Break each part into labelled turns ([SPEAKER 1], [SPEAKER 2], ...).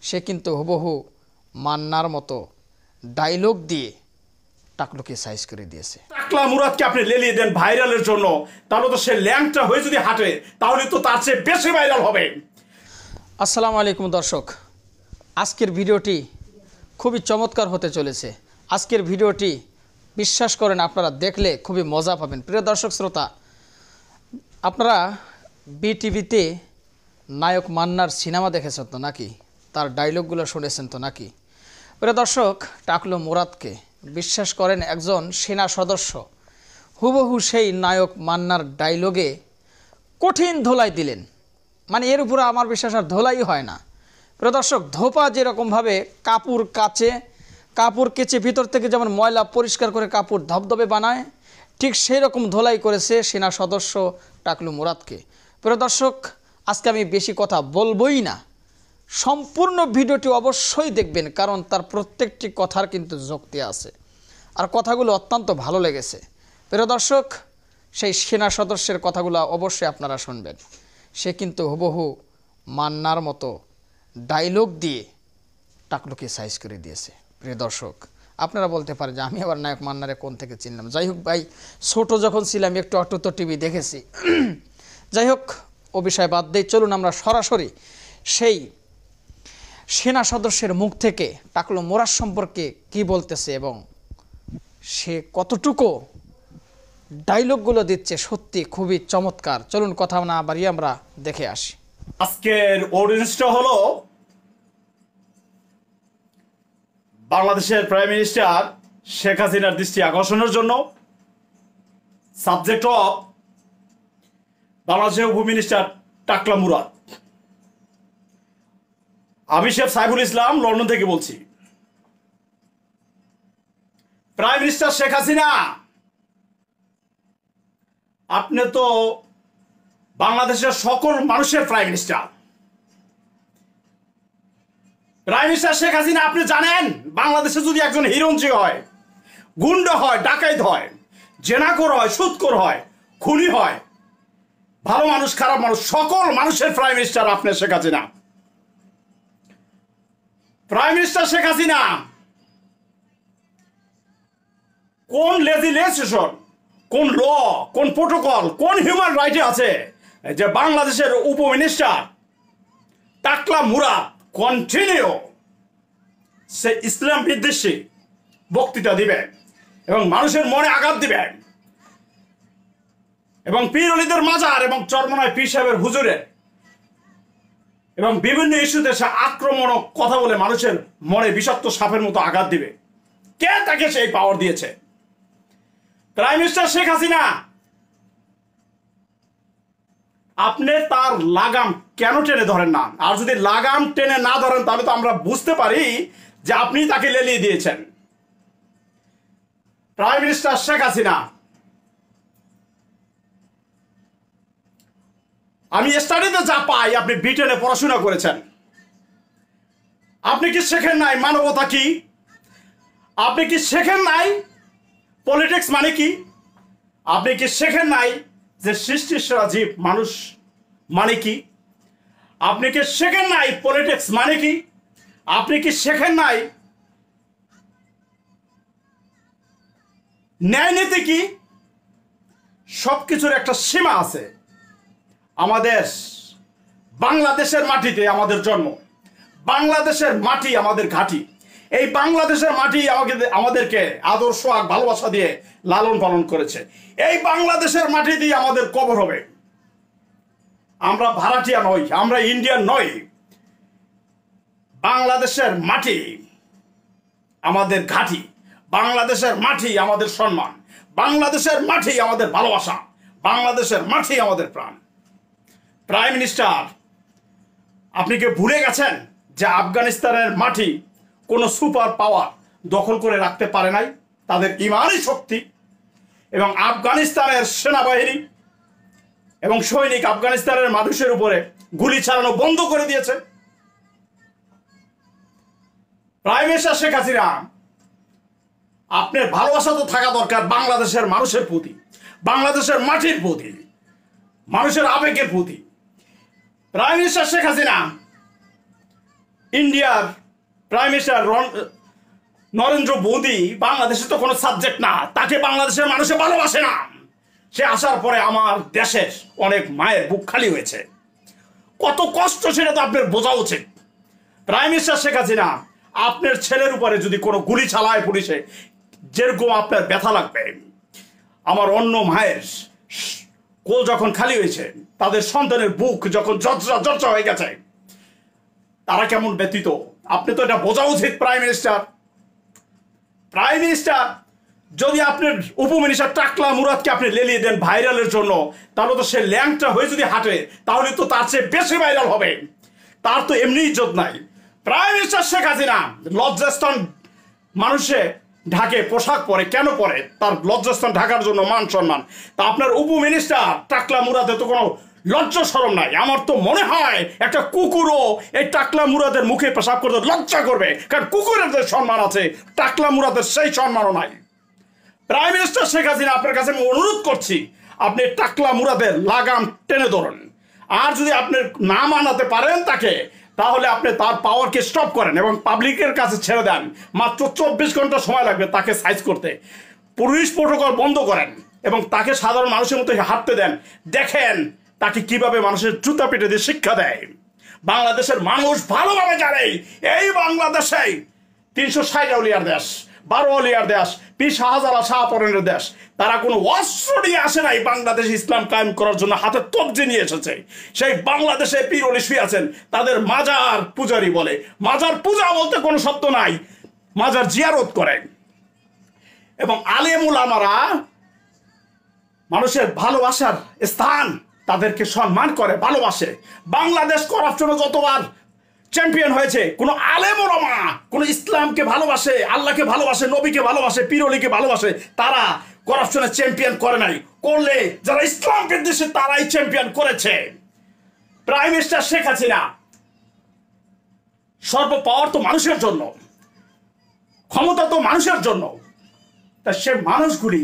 [SPEAKER 1] সে কিন্তু হুবহু মান্নার মতো ডায়লগ দিয়ে টাকলুকে সাইজ করে দিয়েছে।
[SPEAKER 2] টাকলা মুরাদকে আপনি লেলিয়ে দেন ভাইরালের জন্য, তাহলে তো সে ল্যাংটা হয়ে যদি হাঁটে তাহলে তো তার চেয়ে বেশি ভাইরাল হবে।
[SPEAKER 1] আসসালামু আলাইকুম দর্শক, আজকের ভিডিওটি খুবই চমৎকার হতে চলেছে। আজকের ভিডিওটি বিশ্বাস করেন আপনারা দেখলে খুবই মজা পাবেন। প্রিয় দর্শক শ্রোতা, আপনারা বিটিভিতে নায়ক মান্নার সিনেমা দেখেছেন তো নাকি? তার ডায়লগগুলো শুনেছেন তো নাকি? প্রিয় দর্শক, টাকলু মুরাদকে বিশ্বাস করেন একজন সেনা সদস্য হুবহু সেই নায়ক মান্নার ডায়লগে কঠিন ধোলাই দিলেন। মানে এর উপরে আমার বিশ্বাস আর ধোলাই হয় না। প্রিয় দর্শক, ধোপা যেরকমভাবে কাপড় কেচে ভিতর থেকে যেমন ময়লা পরিষ্কার করে কাপড় ধবধবে বানায়, ঠিক সেই রকম ধোলাই করেছে সেনা সদস্য টাকলু মুরাদকে। প্রিয় দর্শক, আজকে আমি বেশি কথা বলবই না, সম্পূর্ণ ভিডিওটি অবশ্যই দেখবেন, কারণ তার প্রত্যেকটি কথার কিন্তু যুক্তি আছে আর কথাগুলো অত্যন্ত ভালো লেগেছে। প্রিয় দর্শক, সেই সেনা সদস্যের কথাগুলো অবশ্যই আপনারা শুনবেন। সে কিন্তু হুবহু মান্নার মতো ডায়লগ দিয়ে টাকলুকে সাইজ করে দিয়েছে। প্রিয় দর্শক, আপনারা বলতে পারেন যে আমি আবার নায়ক মান্নারে কোন থেকে চিনলাম। যাই হোক ভাই, ছোটো যখন ছিলাম একটু তো টিভি দেখেছি। যাই হোক, ও বিষয় বাদ দিয়ে চলুন আমরা সরাসরি সেই সেনা সদস্যের মুখ থেকে টাকলু মুরাদ সম্পর্কে কি বলতেছে এবং সে কতটুকু ডায়লগগুলো দিচ্ছে, সত্যি খুবই চমৎকার। চলুন কথা না বাড়িয়ে আমরা দেখে আসি।
[SPEAKER 2] আজকের অডিয়েন্সটা হলো বাংলাদেশের প্রাইম মিনিস্টার শেখ হাসিনার দৃষ্টি আকর্ষণের জন্য, সাবজেক্ট অফ বাংলাদেশের উপমিনিস্টার টাকলা মুরাদ। আমি শেখ সাইফুল ইসলাম লন্ডন থেকে বলছি। প্রাইম মিনিস্টার শেখ হাসিনা, আপনি তো বাংলাদেশের সকল মানুষের prime minister. Prime minister Sheikh Hasina, আপনি জানেন বাংলাদেশে যদি একজন হিরঞ্জি হয়, গুন্ডা হয়, ডাকাইত হয়, জেনাখোর হয়, সুদখোর হয়, খুনি হয়, ভালো মানুষ খারাপ মানুষ, সকল মানুষের প্রাইম মিনিস্টার আপনি শেখ হাসিনা। প্রাইম মিনিস্টার শেখ হাসিনা কোন লেজিসলেশন, কোন ল, কোন প্রোটোকল, কোন হিউম্যান রাইটে আছে যে বাংলাদেশের উপমিনিস্টার টাকলা মুরাদ কন্টিনিউ সে ইসলাম বিদ্বেষী বক্তৃতা দিবে এবং মানুষের মনে আঘাত দিবে এবং পীর অলিদের মাজার এবং চরমনায় পীর সাহেবের হুজুরের এবং বিভিন্ন ইস্যুতে সে আক্রমণক কথা বলে মানুষের মনে বিষাক্ত সাপের মতো আঘাত দিবে? কে তাকে সেই পাওয়ার দিয়েছে? প্রাইম মিনিস্টার শেখ হাসিনা, আপনি তার লাগাম কেন টেনে ধরেন না? আর যদি লাগাম টেনে না ধরেন তাহলে তো আমরা বুঝতে পারি যে আপনি তাকে লেলিয়ে দিয়েছেন। প্রাইম মিনিস্টার শেখ হাসিনা, আমি স্টাডিতে যা পাই, আপনি ব্রিটেনে পড়াশোনা করেছেন। আপনি কি শেখেন নাই মানবতা কি? আপনি কি শেখেন নাই পলিটিক্স মানে কি? আপনি কি শেখেন নাই যে সৃষ্টির সেরা জীব মানুষ মানে কি? আপনি কি শেখেন নাই পলিটিক্স মানে কি? আপনি কি শেখেন নাই ন্যায় নীতি কি? সবকিছুর একটা সীমা আছে। আমাদের বাংলাদেশের মাটিতে আমাদের জন্ম, বাংলাদেশের মাটি আমাদের ঘাঁটি। এই বাংলাদেশের মাটি আমাদেরকে আদর্শ আর ভালোবাসা দিয়ে লালন পালন করেছে। এই বাংলাদেশের মাটি দিয়ে আমাদের কবর হবে। আমরা ভাড়াটিয়া নই, আমরা ইন্ডিয়ান নই। বাংলাদেশের মাটি আমাদের ঘাঁটি, বাংলাদেশের মাটি আমাদের সম্মান, বাংলাদেশের মাটি আমাদের ভালোবাসা, বাংলাদেশের মাটি আমাদের প্রাণ। প্রাইম মিনিস্টার, আপনি কি ভুলে গেছেন যে আফগানিস্তানের মাটি কোনো সুপার পাওয়ার দখল করে রাখতে পারে নাই? তাদের ইমানি শক্তি এবং আফগানিস্তানের সেনাবাহিনী এবং সৈনিক আফগানিস্তানের মানুষের উপরে গুলি চালানো বন্ধ করে দিয়েছে। প্রাইম মিনিস্টার শেখ হাসিনা, আপনার ভালোবাসা তো থাকা দরকার বাংলাদেশের মানুষের প্রতি, বাংলাদেশের মাটির প্রতি, মানুষের আবেগের প্রতি। প্রাইম মিনিস্টার শেখ হাসিনা, ইন্ডিয়ার প্রাইম মিনিস্টার নরেন্দ্র মোদী বাংলাদেশে তো কোনো সাবজেক্ট না, তাকে বাংলাদেশের মানুষে ভালোবাসে না। সে আসার পরে আমার দেশের অনেক মায়ের বুক খালি হয়েছে। কত কষ্ট সেটা তো আপনার বোঝা উচিত। প্রাইম মিনিস্টার শেখ হাসিনা, আপনার ছেলের উপরে যদি কোনো গুলি চালায় পুলিশে, যেরকম আপনার ব্যথা লাগবে, আমার অন্য মায়ের কোল যখন খালি হয়েছে, তাদের সন্তানের বুক যখন জর্জরা হয়ে গেছে, তারা কেমন ব্যতীত আপনি তো এটা বোঝা উচিত। প্রাইম মিনিস্টার যদি আপনার উপমিনিস্টার টাকলা মুরাদকে আপনি লেলিয়ে দেন ভাইরালের জন্য, তাহলে তো সে ল্যাংটা হয়ে যদি হাঁটে, তাহলে তো তার চেয়ে বেশি ভাইরাল হবে। তার তো এমনি ইজ্জত নাই। প্রাইম মিনিস্টার শেখ হাসিনা লজ্জাস্থান মানুষে ঢাকে পোশাক পরে, কেন পরে? তার লজ্জাস্থান ঢাকার জন্য, মান সম্মান। তা আপনার উপমিনিস্টার টাকলা মুরাদে তো কোনো লজ্জা শরম নাই। আমার তো মনে হয় একটা কুকুরও এই টাকলা মুরাদের মুখে পেশাব করতে লজ্জা করবে, কারণ কুকুরের যে সম্মান আছে, টাকলা মুরাদের সেই সম্মানও নাই। প্রাইম মিনিস্টার শেখ হাসিনা, আপনার কাছে আমি অনুরোধ করছি, আপনি টাকলা মুরাদের লাগাম টেনে ধরুন। আর যদি আপনি না মানাতে পারেন তাকে, তাহলে আপনি তার পাওয়ারকে স্টপ করেন এবং পাবলিকের কাছে ছেড়ে দেন। মাত্র 24 ঘন্টা সময় লাগবে তাকে সাইজ করতে। পুলিশ প্রোটোকল বন্ধ করেন এবং তাকে সাধারণ মানুষের মতো হাঁটতে দেন। দেখেন তাকে কিভাবে মানুষের জুতা পেটে দিয়ে শিক্ষা দেয়। বাংলাদেশের মানুষ ভালোভাবে জানে এই বাংলাদেশে 360 আউলিয়ার দেশ, 12 আউলিয়ার দেশ, পীর শাহজালাল শাহপরানের দেশ। তারা কোনো অস্ত্র নিয়ে আসে নাই বাংলাদেশ ইসলাম কায়েম করার জন্য, হাতে তবজি নিয়ে এসেছে। সেই বাংলাদেশে পীর ওলি শুয়ে আছেন, তাদের মাজার পূজারি বলে। মাজার পূজা বলতে কোনো শব্দ নাই, মাজার জিয়ারত করে। এবং আলেম উলামারা মানুষের ভালোবাসার স্থান, তাদেরকে সম্মান করে, ভালোবাসে। বাংলাদেশ করাপশনে যতবার চ্যাম্পিয়ন হয়েছে, কোনো আলেম ওলামা কোনো ইসলামকে ভালোবাসে, আল্লাহকে ভালোবাসে, নবীকে ভালোবাসে, পীর ওলিকে ভালোবাসে, তারা করাপশনে চ্যাম্পিয়ন করে নাই। করলে যারা ইসলাম বিদ্বেষী তারাই চ্যাম্পিয়ন করেছে। প্রাইম মিনিস্টার শেখ হাসিনা, সর্বপাওয়ার তো মানুষের জন্য, ক্ষমতা তো মানুষের জন্য। তা সে মানুষগুলি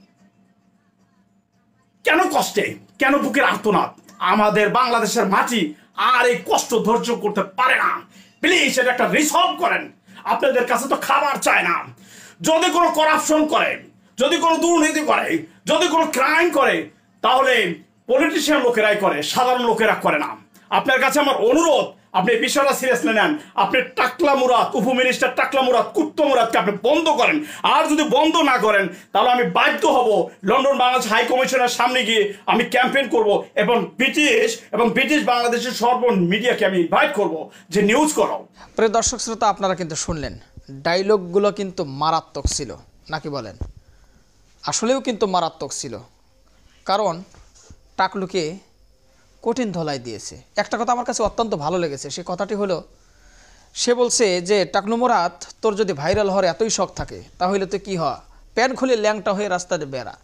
[SPEAKER 2] কেন কষ্টে, কেন বুকের আর্তনাদ? আমাদের বাংলাদেশের মাটি আর এই কষ্ট ধৈর্য করতে পারে না। প্লিজ এটা একটা রিসলভ করেন। আপনাদের কাছে তো খাবার চায় না। যদি কোনো করাপশন করে, যদি কোনো দুর্নীতি করে, যদি কোনো ক্রাইম করে, তাহলে পলিটিশিয়ান লোকেরাই করে, সাধারণ লোকেরা করে না। আপনার কাছে আমার অনুরোধ, আপনি বিষয়টা সিরিয়াসলি নেন। আপনি টাকলা মুরাদ, উপমিনিস্টার টাকলা মুরাদ, কুত্ত মুরাদকে আপনি বন্ধ করেন। আর যদি বন্ধ না করেন, তাহলে আমি বাধ্য হব লন্ডন বাংলাদেশ হাই কমিশনের সামনে গিয়ে আমি ক্যাম্পেইন করব এবং ব্রিটিশ বাংলাদেশের সর্ব মিডিয়াকে আমি ইনভাইট করব যে নিউজ করো।
[SPEAKER 1] প্রিয় দর্শক শ্রোতা, আপনারা কিন্তু শুনলেন, ডায়লগগুলো কিন্তু মারাত্মক ছিল, নাকি বলেন? আসলেও কিন্তু মারাত্মক ছিল, কারণ টাকলুকে কঠিন ধলাই দিয়েছে। একটা কথা আমার কাছে অত্যন্ত ভালো লেগেছে, সে কথাটি হলো, সে বলছে যে টাকলু মুরাদ, তোর যদি ভাইরাল হওয়ার এতই শখ থাকে, তাহলে তো কি হয়, প্যান খুলে ল্যাংটা হয়ে রাস্তাতে বেড়া,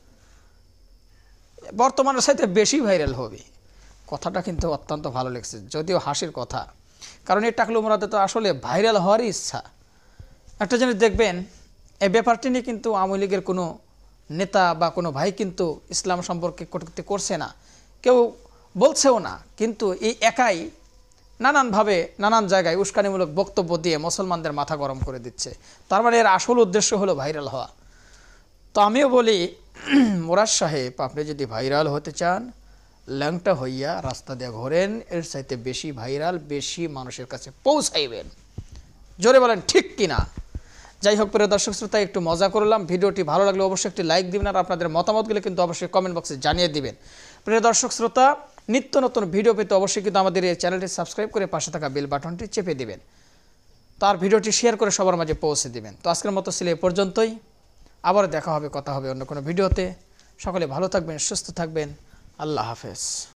[SPEAKER 1] বর্তমানের সাথে বেশি ভাইরাল হবে। কথাটা কিন্তু অত্যন্ত ভালো লেগেছে, যদিও হাসির কথা, কারণ এই টাকলু মুরাদে তো আসলে ভাইরাল হওয়ারই ইচ্ছা। একটা জিনিস দেখবেন, এই ব্যাপারটি নিয়ে কিন্তু আওয়ামী লীগের কোনো নেতা বা কোনো ভাই কিন্তু ইসলাম সম্পর্কে কটূক্তি করছে না, কেউ বলছেও না, কিন্তু এই একাই নানানভাবে নানান জায়গায় উস্কানিমূলক বক্তব্য দিয়ে মুসলমানদের মাথা গরম করে দিচ্ছে। তার মানে এর আসল উদ্দেশ্য হলো ভাইরাল হওয়া। তো আমিও বলি, মুরাদ সাহেব, আপনি যদি ভাইরাল হতে চান, ল্যাংটা হইয়া রাস্তা দিয়ে ঘোরেন, এর চাইতে বেশি ভাইরাল, বেশি মানুষের কাছে পৌঁছাইবেন। জোরে বলেন ঠিক কিনা? যাই হোক, প্রিয় দর্শক শ্রোতা, একটু মজা করলাম। ভিডিওটি ভালো লাগলে অবশ্যই একটি লাইক দিবেন, আর আপনাদের মতামতগুলো কিন্তু অবশ্যই কমেন্ট বক্সে জানিয়ে দিবেন। প্রিয় দর্শক শ্রোতা, নিত্য নতুন ভিডিও পেতে অবশ্যই কিন্তু আমাদের এই চ্যানেলটি সাবস্ক্রাইব করে পাশে থাকা বেল বাটনটি চেপে দিবেন, তার ভিডিওটি শেয়ার করে সবার মাঝে পৌঁছে দিবেন। তো আজকের মতো ছিল এ পর্যন্তই, আবার দেখা হবে, কথা হবে অন্য কোনো ভিডিওতে। সকলে ভালো থাকবেন, সুস্থ থাকবেন। আল্লাহ হাফেজ।